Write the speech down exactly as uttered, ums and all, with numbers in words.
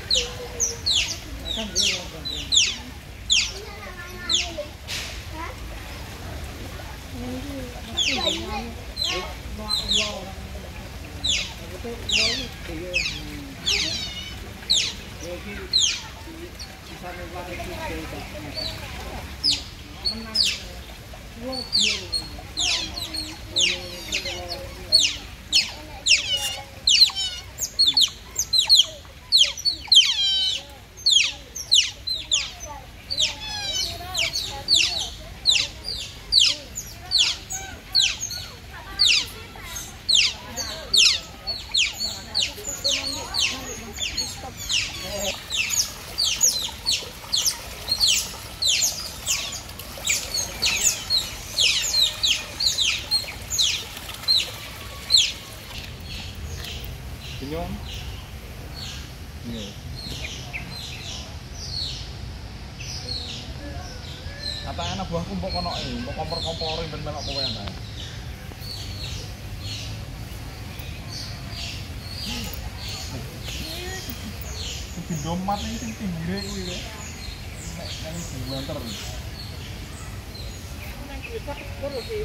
Senyum. Ini. Kata anak buahku mbok kono iki, mbok kompor-kompori ben melok kowe ta. Pindomat iki sing tinggire kuwi kowe. Nek nang diwanter. Nang iki terus iki.